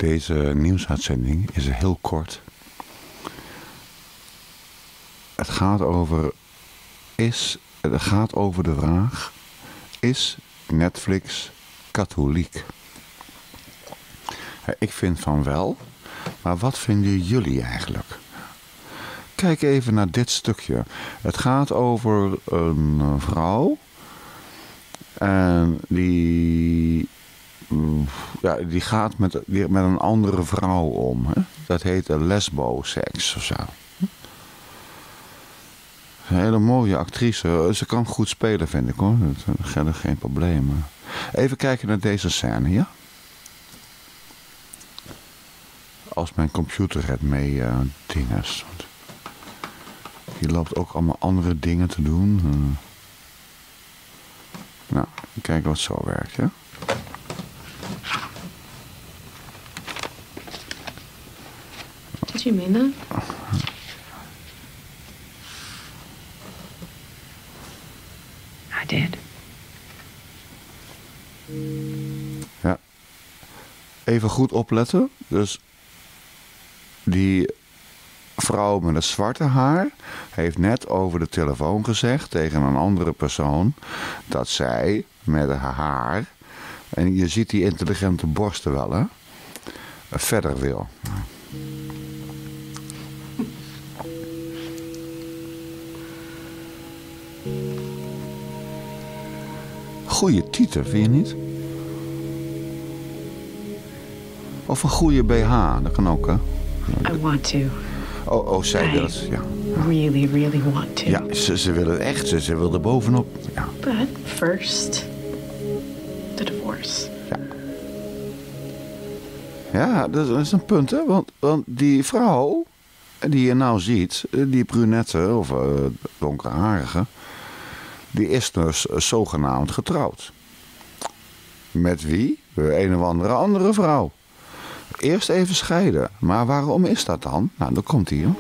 Deze nieuwsuitzending is heel kort. Het gaat over de vraag: is Netflix katholiek? Ik vind van wel, maar wat vinden jullie eigenlijk? Kijk even naar dit stukje. Het gaat over een vrouw en die gaat met een andere vrouw om. Hè? Dat heet lesboseks of zo. Een hele mooie actrice. Ze kan goed spelen, vind ik hoor. Dat is geen probleem. Even kijken naar deze scène, ja? Als mijn computer het mee dinges. Die loopt ook allemaal andere dingen te doen. Nou, kijken wat zo werkt, ja? Did you mean that? I did. Ja. Even goed opletten. Dus die vrouw met het zwarte haar heeft net over de telefoon gezegd tegen een andere persoon dat zij met haar haar, en je ziet die intelligente borsten wel, hè, verder wil. Goeie titel, vind je niet? Of een goede BH, dat kan ook, hè? I want to. Oh, zij wil het, ja. Really, really want to. Ja, ze wil het echt, ze wil er bovenop. Ja. But first, the divorce. Ja, dat is een punt, hè. Want die vrouw die je nou ziet, die brunette of donkerharige, die is dus zogenaamd getrouwd. Met wie? Een of andere vrouw. Eerst even scheiden. Maar waarom is dat dan? Nou, dan komt hij.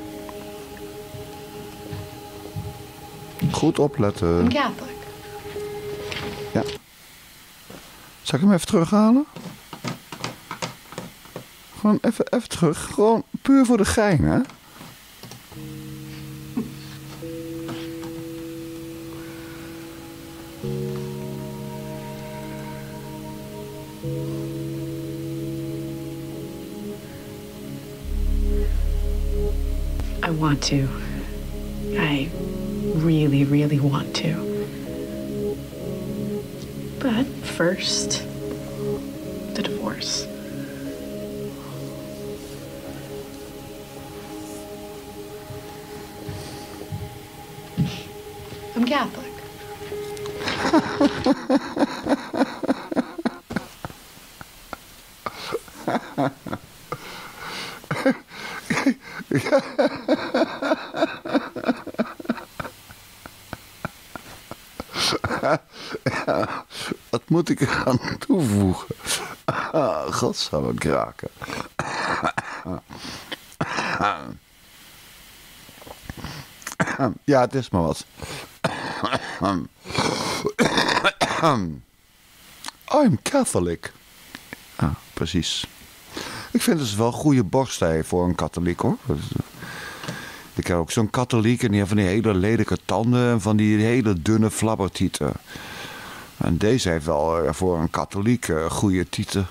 Goed opletten. I'm Catholic. Ja. Zal ik hem even terughalen? Gewoon even terug. Gewoon puur voor de gein, hè? I want to. I really, really want to. But first, the divorce. I'm Catholic. Ja, wat moet ik er aan toevoegen? God zou me kraken. Ja, het is maar wat. I'm Catholic. Ah, precies. Ik vind het wel goede borstij voor een katholiek, hoor. Ik heb ook zo'n katholiek en die heeft van die hele lelijke tanden en van die hele dunne flabbertieten. En deze heeft wel voor een katholiek goede tieten.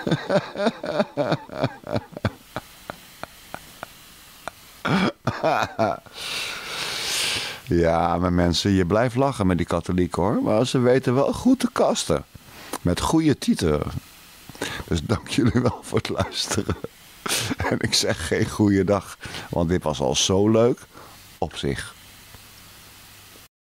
Ja, maar mensen, je blijft lachen met die katholiek, hoor. Maar ze weten wel goed te kasten. Met goede tieten. Dus dank jullie wel voor het luisteren. En ik zeg geen goeiedag, want dit was al zo leuk op zich.